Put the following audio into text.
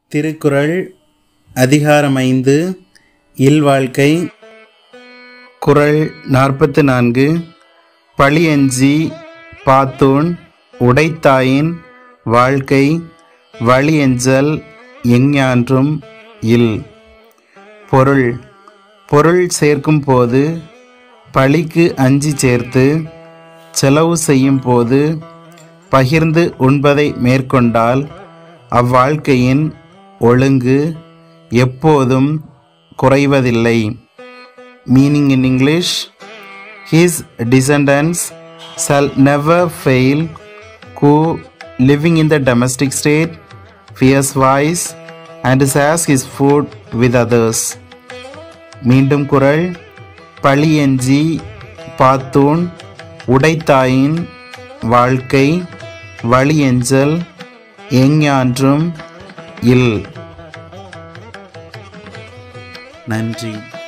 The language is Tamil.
திருக்குறள் அதிகாரம் 5 இல்வாழ்க்கை. குறள் 44. பழியஞ்சி பாத்தோன் உடைத்தாயின் வாழ்க்கை வழியஞ்சல் எஞ்ஞான்றும் இல். பொருள் சேர்க்கும் போது பழிக்கு அஞ்சி சேர்த்து செலவு செய்யும் போது பகிர்ந்து உண்பதை மேற்கொண்டால் அவ்வாழ்க்கையின் ஒழுங்கு எப்போதும் குறைவதில்லை. Meaning in English, his descendants shall never fail who, living in the domestic state, fears vice and shares his food with others. மீண்டும் குறள். பழியஞ்சி பாத்தூன் உடைத்தாயின் வாழ்க்கை வழியஞ்சல் எஞ்ஞான்றும் இல். நன்றி.